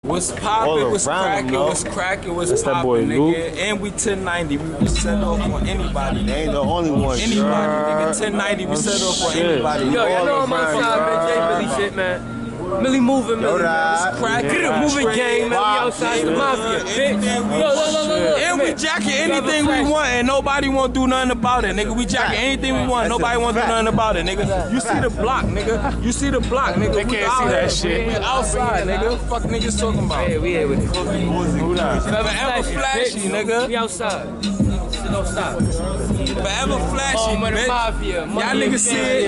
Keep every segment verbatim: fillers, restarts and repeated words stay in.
What's poppin', what's crackin', what's crackin', what's poppin', nigga. And we ten ninety, we can set off on anybody. They ain't the only one. Anybody, sure. Nigga. ten ninety, we set off on anybody. Yo, y'all know I'm outside, man. Jay Millie shit, man. Millie moving, Millie. It's crackin'. Get a moving game, man. We outside the mafia, bitch. Look, look, look, look. And we jacking anything we want, and nobody won't do nothing about it, nigga. We jacking anything we want, nobody won't do nothing about it, nigga. You see the block, nigga. You see the block, nigga. They can't see that shit. We outside, nigga. Fuck niggas talking about. Yeah, we here with it. Forever ever flashy, nigga. We outside. Shit don't stop. Forever flashy, bitch. Y'all niggas see it.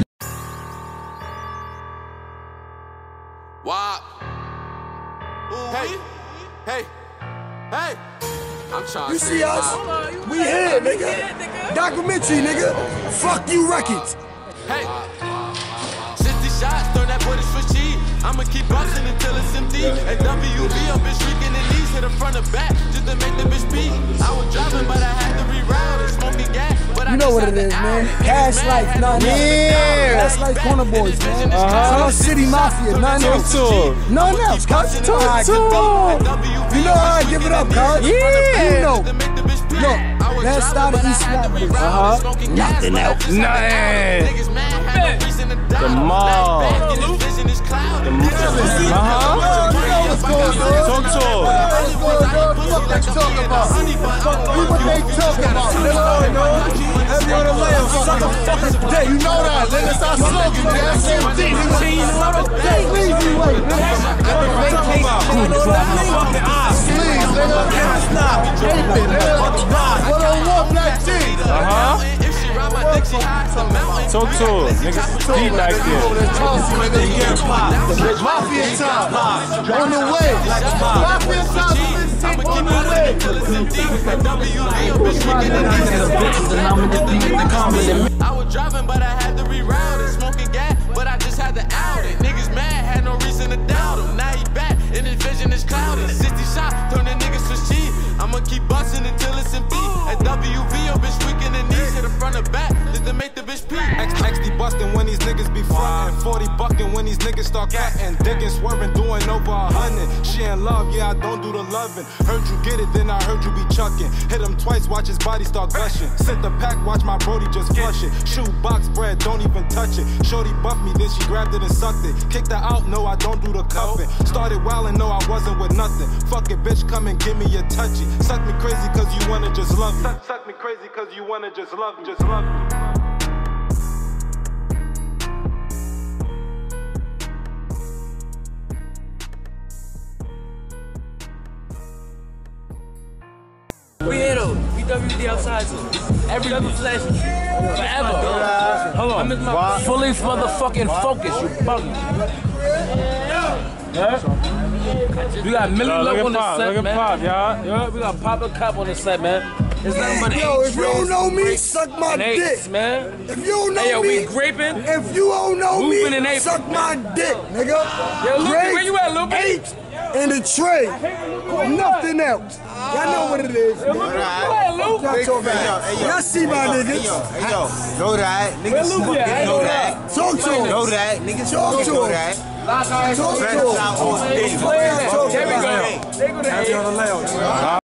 Wow. Hey, hey, hey. I'm trying You see us? We here, nigga. Documentary, nigga. Fuck you records. Hey. sixty shots, turn that boy to Swiss cheese. I'ma keep bustin' until it's empty. At W V, I'm bitch shrieking the knees, hit the front and back, just to make the bitch beat. I was driving, but I had to reroute and smoking gas. You know what it is, man. Cash Life, none else. Yeah. Cash Life Corner Boys, man. Uh-huh. City Mafia, none else. None else, cuz. Talk to You know how I give it up, cuz. Yeah. You know. Look, let's start at East Flatbush. Uh-huh. Nothing else. Nothing. The mall. The mall. Uh-huh. You know what's going on. Talk to him. What's going on? Fuck they talking about. Fuck what they talking about. Nigga. Every other layer, suck a fucking dick. You know that, nigga. It's our slogan, nigga. That's your dick, nigga. Take easy way, nigga. Please, nigga. Ape it, nigga. What on one black G? Uh-huh. Talk to him. Niggas deep back there. Mafia time. On the way. Mafia time. On the way. I was driving, but I had to reroute it. Smoking gas, but I just had to out it. Niggas mad, had no reason to doubt him. Now he back, and his vision is clouded. sixty shots, turn the niggas for cheap. I'ma keep busting until it's empty. At W V, I'm bitch tweaking the knees, hit the front and back, just to make the bitch peak. X D bustin' when these niggas be frontin', forty buckin' when these niggas start cuttin', diggin', swervin', doing over a hundred. She in love, yeah, I don't do the lovin'. Heard you get it, then I heard you be chuckin'. Hit him twice, watch his body start gushin'. Sent the pack, watch my brody just flush it. Shoe box bread, don't even touch it. Shorty buffed me, then she grabbed it and sucked it. Kicked her out, no, I don't do the cuffin'. Started wildin', no, I wasn't with nothing. Fuck it, bitch, come and give me your touchy. Suck me crazy cause you wanna just love me. Suck, suck me crazy cause you wanna just love me, just love me. We here though. We W D outside too. Every other flash. Forever. Hold on. I'm in my fully motherfucking focus. You bugging. Yeah? We got Millie Low on the set, man. Pop, y'all. Yeah, we got Papa Cup on the set, man. It's nothing but Yo, if you don't know me, suck my dick. Man. If you don't know hey, yo, me, we graping. If you don't know me, suck my dick, nigga. Yo, Luke, where you at, Luke? Eight in the tray. Nothing else. Y'all know what it is. Yo, Luke, where you at, Luke? Y'all see my niggas. Hey, yo, know that. Niggas know that. Talk to him. Know that. Niggas Talk to know him. that. Talk to him. There we go. There we go.